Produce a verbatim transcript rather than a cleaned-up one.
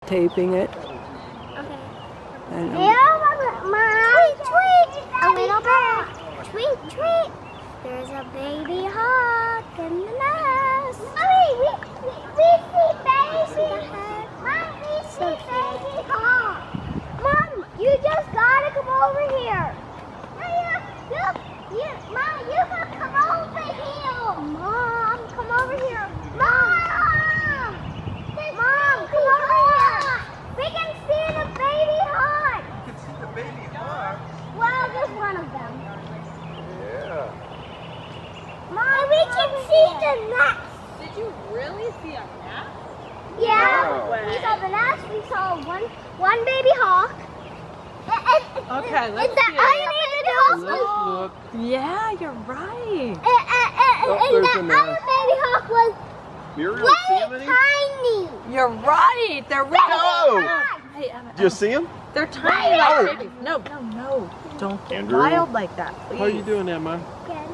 taping it. Okay. And um, Yeah, Mom. Tweet, tweet. A little bird. Tweet, tweet. There's a baby hawk in the nest. Mommy, we, we, we see baby. Mom, we see baby hawk. Mom, you just gotta come over here. Maya, you, you, Mom, you gotta come over here. Mom, come over here. Mom, Mom, come over here. We can see the baby hawk. You can see the baby hawk? Well, just one of them. Yeah. Mom, we can see the nest. Did you really see a nest? Yeah, Wow. we saw the nest. We saw one one baby hawk. Okay, let's Is that see. animated hawk? Let's look. Yeah, you're right. And, and, Oh, and, there's and a the other nest. baby hawk was Muriel, way see any? tiny. You're right. They're really No! Hey, Emma, Do you see him? they're tiny No. like babies. No, no, no. Don't get Andrew. wild like that, please. How are you doing, Emma? Good.